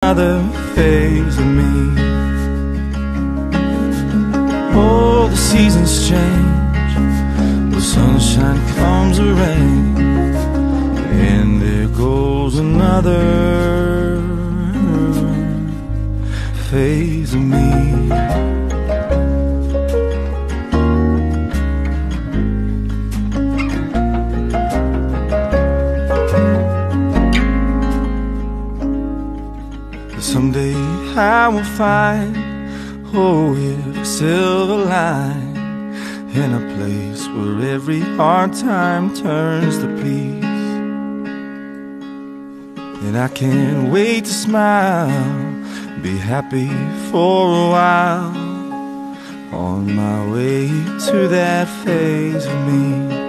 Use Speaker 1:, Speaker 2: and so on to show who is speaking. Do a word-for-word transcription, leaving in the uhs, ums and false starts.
Speaker 1: another phase of me. Oh, the seasons change, the sunshine comes the rain, and there goes another phase of me. Someday I will find, oh, a silver line in a place where every hard time turns to peace. And I can't wait to smile, be happy for a while, on my way to that phase of me.